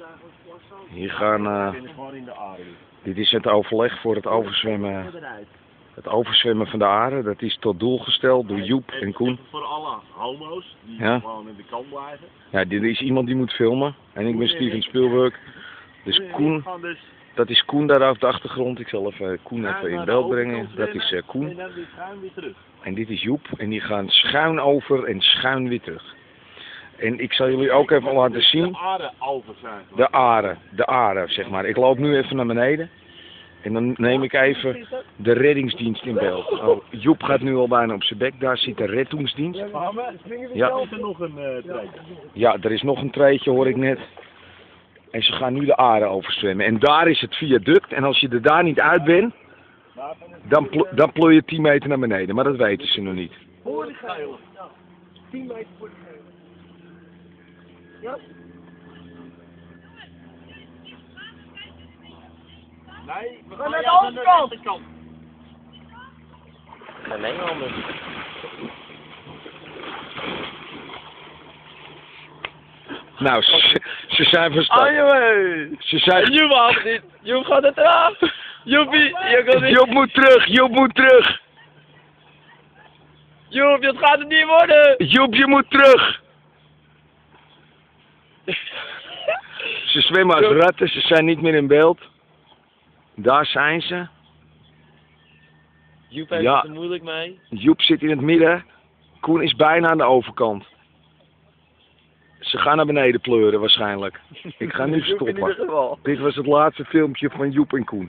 Hier gaan... dit is het overleg voor het overzwemmen. Het overzwemmen van de Are. Dat is tot doel gesteld door Joep en Koen. Voor alle homo's die gewoon in de kant blijven. Ja, dit is iemand die moet filmen. En ik ben Steven Spielberg. Dus Koen... Dat is Koen daar op de achtergrond. Ik zal even Koen even in beeld brengen. Dat is Koen. En dit is Joep. En die gaan schuin over en schuin weer terug. En ik zal jullie ook even laten zien. De Are over zijn. De Are, zeg maar. Ik loop nu even naar beneden. En dan neem ik even de reddingsdienst in beeld. Oh, Joep gaat nu al bijna op zijn bek. Daar zit de reddingsdienst. Ja. Is er nog een treetje? Ja, er is nog een treetje, hoor ik net. En ze gaan nu de Are overzwemmen. En daar is het viaduct. En als je er daar niet uit bent, dan plooi je 10 meter naar beneden. Maar dat weten ze nog niet. Voor de gele. 10 meter voor de gele. Ja? Nee, we gaan naar de overkant. Geen Nederlanders. Nou, ze zijn verstart. Ze zijn... Joep haalt niet. Joep gaat het eraf. Joepie, je kan niet. Joep moet terug, Joep moet terug. Joep, dat gaat het niet worden. Joep, je moet terug. Ze zwemmen als ratten, ze zijn niet meer in beeld. Daar zijn ze. Joep heeft het er moeilijk mee. Joep zit in het midden. Koen is bijna aan de overkant. Ze gaan naar beneden pleuren waarschijnlijk. Ik ga nu stoppen. Dit was het laatste filmpje van Joep en Koen.